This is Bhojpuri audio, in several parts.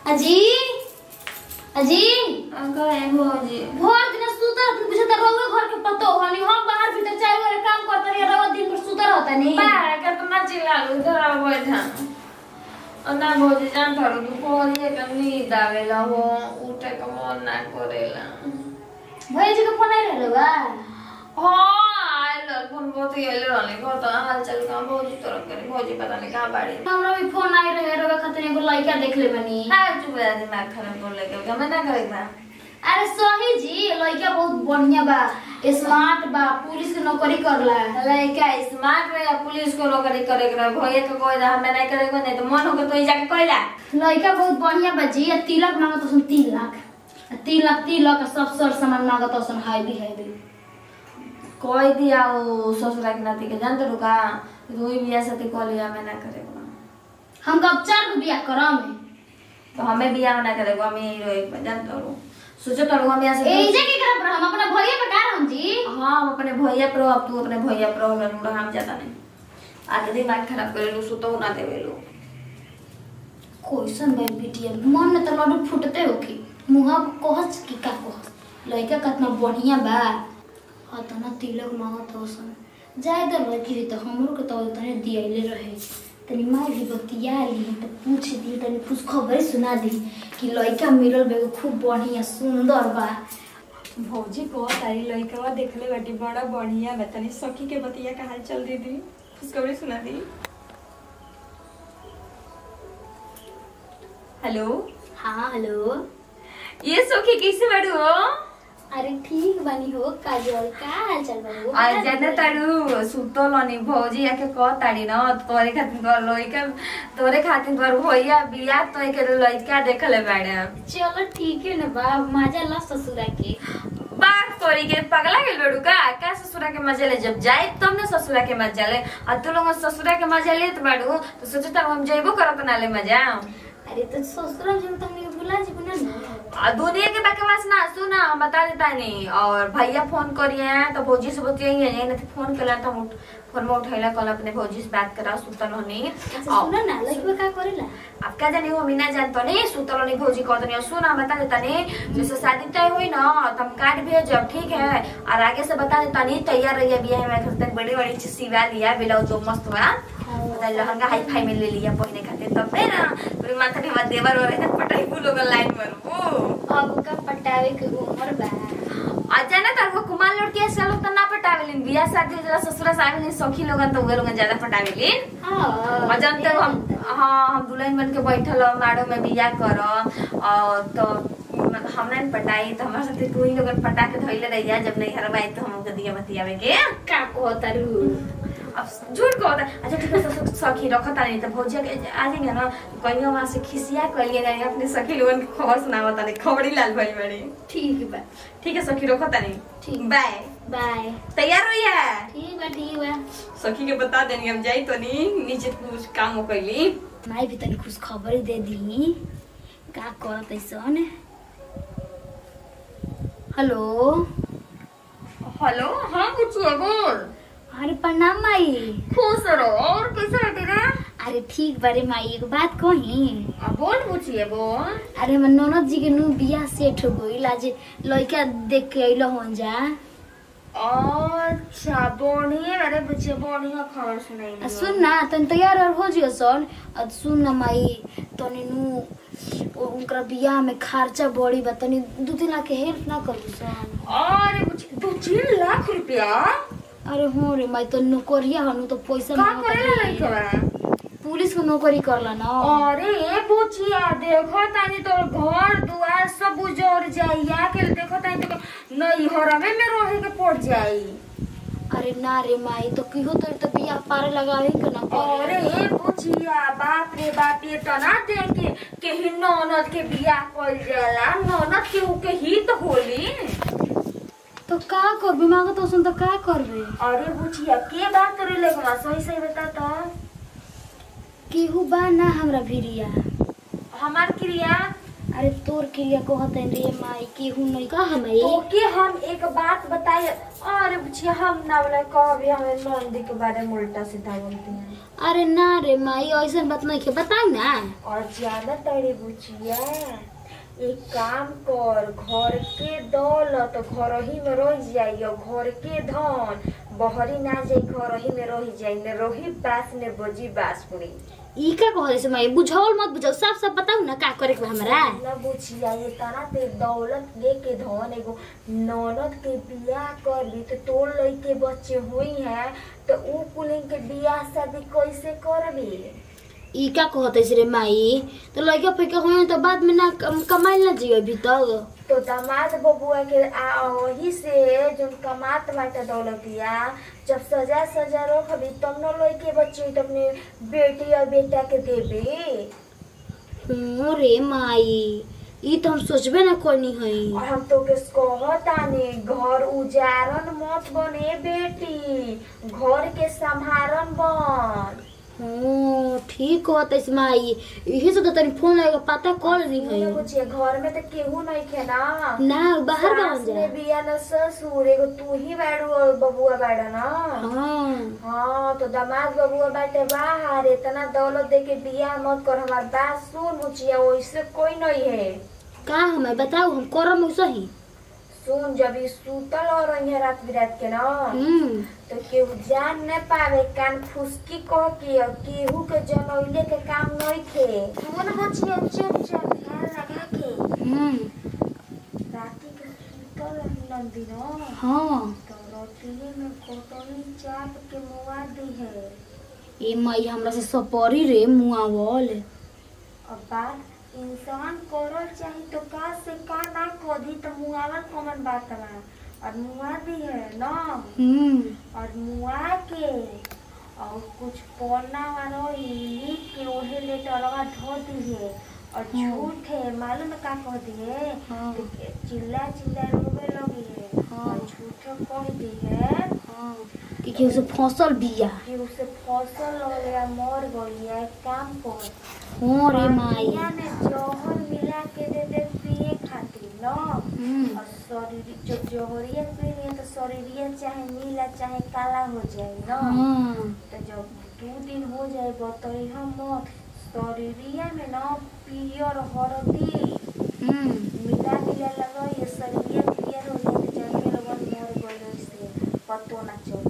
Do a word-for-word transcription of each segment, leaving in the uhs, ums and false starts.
अजी अजी अंकल है भौजी भोर दिन सुतर दिन पूछे त रोवे घर के पतो हनी हम बाहर भीतर चाय वाले काम करत रही रवा दिन पर सुतर होता नहीं बाहर का तो ना चिल्ला लो इधर आ बैठा अन्ना भौजी जान थारो दुपहरिए के नींद आवेला हो उठे के मन ना करेला भैया जी के फोन आई रहलो बा हां आइल फोन बहुत ही आइल रहले को तो हाल चाल का भौजी तोर करे भौजी पता नहीं कहां बाड़ी हमरा भी फोन आई रहे रवा खातिर एगो लइका देख ले बनी हां चुप रह दिमाग खराब कर ले के मैं ना करेगा। अरे सही जी लइका बहुत बढ़िया बा स्मार्ट बा पुलिस के नौकरी करला लइका स्मार्ट रहे पुलिस को नौकरी करे के भैया के कोई हम नहीं करेगा नहीं तो मन होके तो ही जाके कहला लइका बहुत बढ़िया बा जी तिलक मांगत सुन तीन लाख तीन लाख तिलक सब सर सामान मांगत सुन हैवी हैवी कोई दिया वो ससुरा के नाती के जानते रुका तू ही बियाह साथी कह लिया मैं ना करेगा हम कब चार को बियाह करम तो हमें बियाह ना करेगा मैं यही रहे जानते हो सोचो तो हम यहां से ए जे के करब हम अपने भैया पे का हम जी हां हम अपने भैया पर अब तू अपने भैया पर हम हम जाता नहीं आगे दिमाग खराब करे लो सुतो ना देवे लो क्वेश्चन भाई बिटिया मन में तो लड्डू फुटते हो कि मुंह कहस की का कह लइका कितना बढ़िया बा अतना तिलक मांगत होसन जाय दे लड़की तो हमरो के तो तने दियले रहे तनी माई भी बतिया ली तो पूछ दी तनी कुछ खबर सुना दी कि लइका मिलल बेगो खूब बढ़िया सुंदर बा भौजी को तारी लइका देखले बाटी बड़ा बढ़िया बा तनी सखी के बतिया का हाल चल दीदी खुशखबरी सुना दी। हेलो हाँ हेलो ये सखी कैसे बाड़ू हो अरे ठीक बनी हो काजल का हाल चाल बा हो आ जाने तारू सुतो लनी भौजी आके कह ताड़ी न तोरे खातिर कर लइका तोरे खातिर कर भैया बियाह तो के लइका देखले बाड़े चलो ठीक है ना बा मजा ला ससुरा के बात करी के पगला गेल बड़ू का का ससुरा के मजा ले जब जाए तब ना ससुरा के मजा ले आ तू लोग ससुरा के मजा लेत बाड़ू तो सोचता हम जइबो करत ना ले मजा अरे तो ससुरा जब तुमने बुला जी बना आ दुनिया के बकवास ना सुना हम बता देता नहीं और भैया फोन करिए तो भौजी से बतियाइए नहीं नहीं फोन कला तो हम फोन में उठैला कल अपने भौजी से बात करा सुतल होनी अच्छा सुना ना लइका का करेला अब का जाने हो मीना जानतो नहीं सुतल होनी भौजी कहत नहीं सुना बता देता नहीं जैसे शादी तय हुई ना तुम कार्ड भेजब ठीक है और आगे से बता देता नहीं तैयार रहिए बियाह में खर्च बड़ी बड़ी चीज सिवा लिया ब्लाउज तो मस्त बा पता लहंगा हाई फाई में ले लिया पहने खातिर तब ना पूरी माथा के बाद देवर और है पटाई लोग लाइन मारू अब का पटावे के उम्र बा अचानक तर वो कुमार लड़की ऐसे लोग तो ना पटावेलिन बियाह शादी जरा ससुरा सावेलिन सखी लोगन तो उगे लोगन ज्यादा पटावेलिन हां और जब तक हम हां हम दुल्हन बन के बैठल माड़ो में बियाह कर और तो हमरा ने पटाई तो हमरा साथे तू ही लोगन पटा के धइले रहिया जब नहीं हरबाई तो हम के दिया बतियावे के का कहतारू अब झूठ कहता अच्छा ठीक है सखी रखता नहीं तो भौजिया के आ जाएंगे ना कहीं वहां से खिसिया कलिए नहीं अपने सखी लोगन की खबर सुनावता नहीं खबरी लाल भाई बड़ी ठीक बा ठीक है सखी रखता नहीं ठीक बाय बाय तैयार होइए ठीक बा ठीक बा सखी के बता देनी हम जाई तो नहीं नीचे कुछ काम हो कइली माई भी तनी खुश खबर दे दी का करत ऐसन हेलो हेलो हां कुछ बोल अरे प्रणाम माई खुश रहो और कैसे है तेरा अरे ठीक बारे माई एक बात कही अब बोल पूछिए बोल अरे हमर ननद जी के नु बियाह सेट हो गइल आज लइका देख के अइलो होन जा अच्छा बढ़िया अरे बच्चे बढ़िया खबर सुनाई सुन ना तन तैयार और हो जियो सन अब सुन ना माई तनी नु उनका बियाह में खर्चा बड़ी बा तनी दो तीन लाख के हेल्प ना करू सन अरे बच्चे दो तीन लाख रुपया अरे हो रे माई तो नौकरिया हनु तो पैसा का करेला लइका पुलिस को नौकरी करला ना अरे ए बुचिया देखो तानी तो घर दुआर सब उजड़ जाइया के देखो तानी तो नहीं हरमे में रहे के पड़ जाई अरे ना रे माई तो की हो तो तो बियाह पारे लगावे के ना अरे ए बुचिया बाप रे बाप ये तो ना देखे के ही ननद के बियाह कइल जाला ननद के उ के ही तो होली तो का करबे मांगत ओसन तो का करबे अरे बुचिया के बात करे लगवा सही सही बता तो केहू बा ना हमरा भिरिया हमार क्रिया अरे तोर क्रिया कहते रे माई केहू नहीं का हमें तो के हम एक बात बताइए अरे बुचिया हम ना बोले कहबे हमें नंदी के बारे में उल्टा सीधा बोलते हैं अरे ना रे माई ऐसा बात नहीं के बताई ना। और जाना तारे बुचिया एक काम कर, घर के दौलत घर ही में रह जाई और घर के धन बहरी ना जाई, घर ही में रह जाई। ने रही बास ने बजी बास पुरी। ई का कहले से माई बुझावल मत बुझाओ, साफ साफ बताऊ ना का करे के हमरा। ना बुचिया ये तना ते दौलत लेके धन एगो ननद के बियाह करबी तो तोर लइके बच्चे होई है तो ऊ कुलिन के बियाह शादी कैसे करबी? ई का कहते से रे माई तो लइका फेका होई तो बाद में ना कम, कमाइल ना जियो भी तक। तो दामाद बबुआ के आ वही से जो कमात बाटे दौलतिया जब सजा सजा रखबी तब न लइके बच्चे तो अपने बेटी और बेटा के देबी। हो रे माई ई तो हम सोचबे ना कोनी हई। और हम तो के कहतानी घर उजारन मत बने बेटी, घर के संभारन बन। हो ठीक कहते से माई, यही से तो तनी फोन लगा पता कर रही है। बुझिए घर में तो केहू नहीं खे ना, ना बाहर बाहर सास ने बिया न ससुर एगो तू ही बाड़ू और बबुआ बाड़ा ना। हां हाँ तो दामाद बबुआ बाटे बाहर, इतना दौलत दे के बिया मत कर। हमार बात सुन बुचिया, वैसे कोई नहीं है का हमें बताओ हम करम सही। सुन जब ई सूतल और रही रात बिरात के ना हम्म तो केहू जान न पावे, कान फुसकी कह के और केहू के जनौले के काम नहीं थे। सुन बुचिया चुप चाप ध्यान लगा के। हम्म राती के सूतल रही नंदी ना। हां तो रोटिए में कोटनी चाप के मुआ दी है। ए माई हमरा से सपरी रे मुआवल। अब बात इंसान करल चाही तो का से का ना कदी तो मुआवल कॉमन बात बा। और मुआ दी है ना। हम्म और मुआ के और कुछ पन्ना वाला लिख के ओहे लेटरवा धो दी है। और झूठ है मालूम है का कह दिए? हाँ। चिल्ला चिल्ला रोवे लगी है। हाँ। और झूठ कह दी है हां कि केहू से फसल बिया। कि उसे फसल लग गया मर गई है। काम कर हो रे माई पानिया में जहर मिला के दे दे पिए खातिर ना। हम्म और शरीर जो जहरिया पी लिया तो शरीरिया चाहे नीला चाहे काला हो जाए ना। हां तो जब दो दिन हो जाए बतई हम शरीरिया में ना पियर हरदी हम्म मिला मिला लगा ये शरीरिया क्लियर हो जाए तो जल्दी लगन मर गई से पतो ना चल।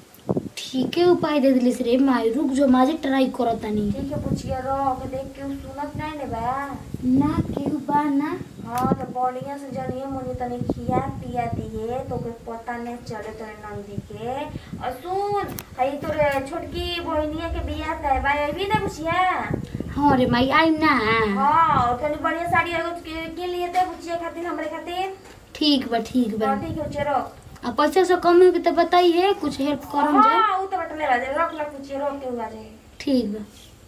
ठीक है उपाय दे दिलिस रे माई, रुक जो माजे ट्राई करत तनी। ठीक है पूछिए रख देख के सुनत नहीं ने बा ना केहू बा ना। हाँ तो बढ़िया से जनिए मुझे तनी खिया पिया दिए तो के पता नहीं चले तोरे नंदी के। और सुन हई तोरे छोटकी बहनिया के बियाह तय बा अभी ना पूछिया। हां रे माई आई ना। हाँ और तनी बढ़िया साड़ी एगो के, के लिए ते पूछिया खातिर हमरे खातिर। ठीक बा ठीक बा। हाँ ठीक है चलो। आ पैसा से कम हो तो बताई है कुछ हेल्प करम जा। हाँ वो तो बटले रह जाए रख ला पूछिए रख के आ जाए। ठीक बा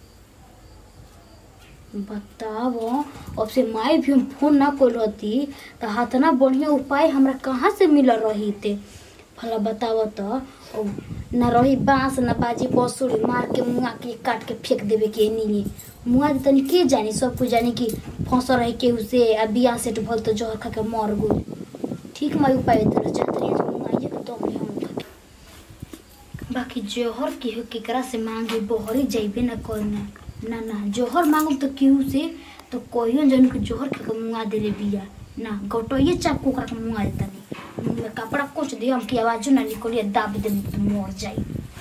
बताओ अब से माई भी हम फोन ना कर रहती तो हाथ ना बढ़िया उपाय हमरा कहाँ से मिल रही थे भला बताओ तो। ना रही बांस ना बाजी बसुरी मार के मुआ के काट के फेंक देवे के नहीं मुआ तनी के जानी सब कुछ जानी कि फंस रही केहू से आ बिया सेट भल तो जहर खा के मर गई। ठीक माई उपाय तो जातरी मुआइए के दम ले हम बाकी जहर केहू केकरा से मांगे बहरी जाइबे ना करना ना ना जहर मांगम तो केहू से तो कहियो जन के जहर खा के मुआ दे रे बिया ना गटोइए चाकू ओकरा के मुआ देता नहीं मुंह में कपड़ा कुछ दे हम की आवाज ना निकलिए दाब दे तो मर जाई।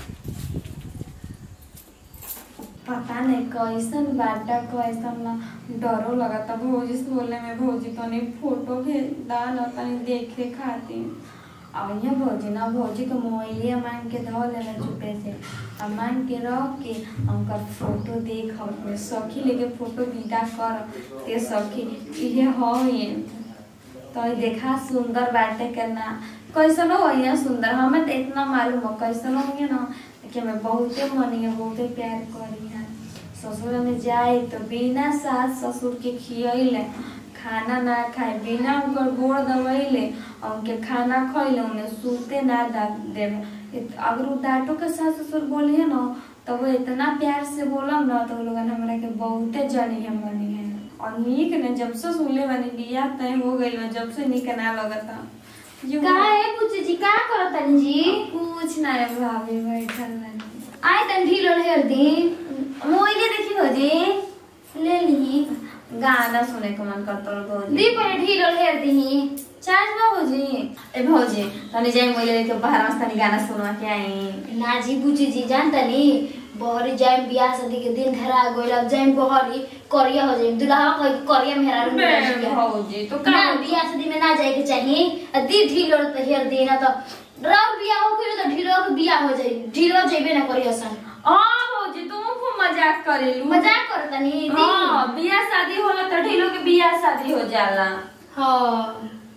पता नहीं कैसन बाटा कैसन ना डरो लगता भौजी से बोले में भौजी तनी फोटो भेज दा ना तनी देखे खातिर। अब यहाँ भौजी ना भौजी के मोबाइलिया मांग के धो लेना चुपे से अब मांग के रख के उनका फोटो देख अपने सखी लेके फोटो विदा कर के सखी ये हो ये तो देखा सुंदर बाटे करना कैसन हो यहाँ सुंदर हमें तो इतना मालूम हो कैसन हो ना कि हमें बहुते मनी है बहुते प्यार करी है। ससुर में जाए तो बिना सास ससुर के खियले खाना ना खाए बिना उनकर गोड़ दबैले उनके खाना खैले उन्हें सूते ना देवे। अगर वो डांटो के सास ससुर बोलिए ना तो वो इतना प्यार से बोलम ना तो लोग हमारा के बहुते जनी है बनी है और नीक ने जब से सुनले बनी बिया तय हो गई जब से नीक ना लगता। का है पूछे जी का करतन जी कुछ ना है भाभी बैठल नहीं। आए तन ढीलो हेर दी मोइले देखी भौजी ले ली गाना सुने को मन करता हो भौजी दी पर ढीलो हेर दी चार्ज बा भौजी ए भौजी तनी जाई मोइले देख बाहर रास्ता नि गाना सुनवा के आई ना जी बुची जी जानता नी बहरी जाए बियाह शादी के दिन धरा गइल अब जाए बहरी करिया हो जाए दुल्हा कोई करिया मेहरा रूम में भौजी तो ना बियाह शादी में ना जाए के चाहिए दी ढीलो तो हेर दी ना तो राव बियाह हो फिर तो ढीलो के बियाह हो जाए ढीलो जेबे ना करियो सन आ भौजी तुम खूब मजाक करेलू मजाक करता नी दी हां बियाह शादी होला त ढीलो के बियाह शादी हो जाला हां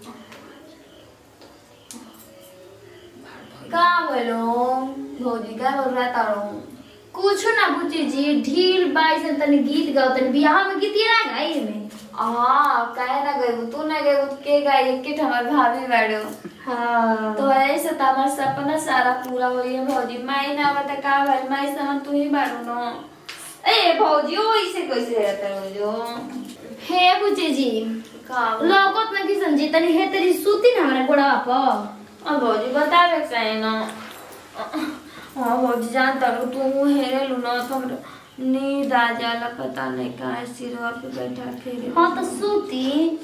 का बोलो भौजी का बोल रहा तारो कुछ ना बुची जी ढील बाई से तनी गीत गाओ तनी बियाह में गीत ना गाई में हां काहे ना गई तू ना गई के गाई के हमर भाभी बाड़ो हां तो ऐसे त हमर सपना सारा पूरा होई है भौजी माई ना बता का भाई माई समन तू ही बाड़ो न ए भौजी ओ इसे कैसे रहता हो जो हे बुची जी का लोगत ना की समझी तनी हे तेरी सूती ना हमरा गोड़ा पर अब भौजी बतावे चाहे न हां भौजी जानता रू तू हेरे लू न तो नींद आ जाला पता नहीं कहाँ सिरवा पे बैठा फेरे हां तो सूती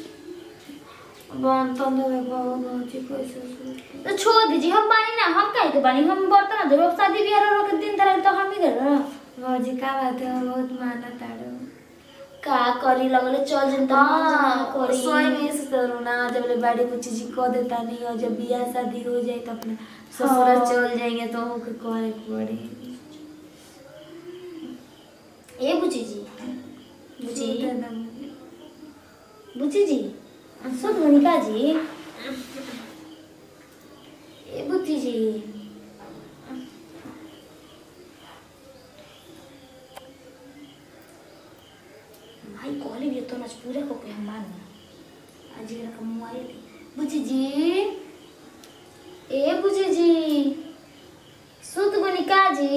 बन तो देवे बाबू भौजी कैसे सूती तो छोड़ दीजिए हम बानी ना हम काहे के बानी हम बर्तन धोब शादी बियाह रो के दिन तरह तो हम ही कर भौजी का बात है बहुत माना ताड़ो का करी लगले चल जन तो हां करी सोई नहीं से करू ना जब ले बड़ी कुछ चीज को देता नहीं और जब बियाह शादी हो जाए तो अपने ससुराल चल जाएंगे तो हो के करे पड़े ए बुची जी बुची बुची जी सुन मोनिका जी ए बुची जी भाई कॉलेज भी तो नच पूरा को के हम मान आज ये का मोबाइल बुची जी ए बुची जी सुत मोनिका जी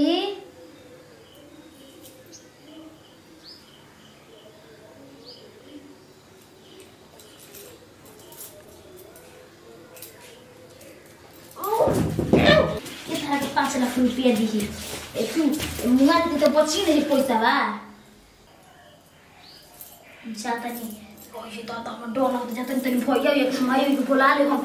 पाँच लाख रुपया दिए तू मुँह के तो बची नहीं पैसा बा जाता नहीं तो तो हम डर लगता जाता नहीं भैया एक मायो के बुला ले हम